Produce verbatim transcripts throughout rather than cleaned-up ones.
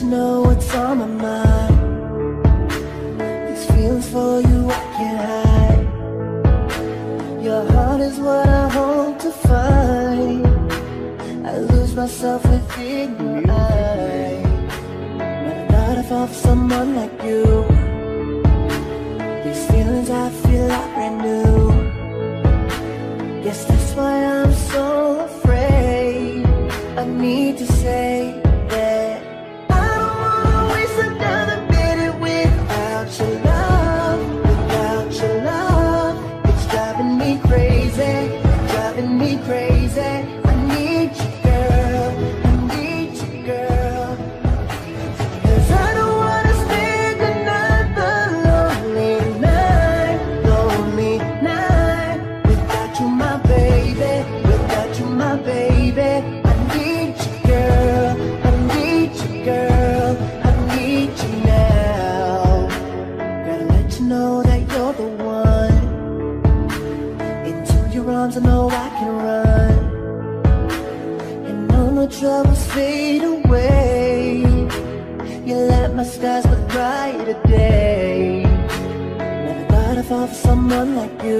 you know what's on my mind. These feelings for you I can't hide. Your heart is what I hope to find. I lose myself within your eyes. Never thought I'd fall for someone like you. These feelings I feel are brand new. Guess that's why I'm so afraid. I need to say that I don't wanna waste another minute without your love. Without your love, it's driving me crazy, driving me crazy. I need you, girl, I need you, girl. 'Cause I don't wanna spend another lonely night, lonely night without you, my baby, without you, my baby. I need you, girl, I need you, girl, I need you now. Gotta let you know that you're the one. Into your arms I know I can run, and all my troubles fade away. You let my skies look brighter day. Never thought I'd fall for someone like you.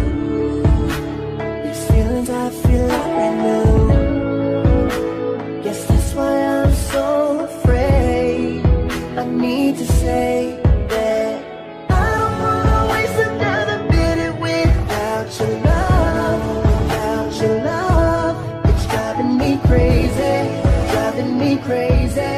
These feelings I feel are brand new. Guess that's why I'm so afraid. I need to say that I don't wanna waste another minute without your love. Without your love, it's driving me crazy, driving me crazy.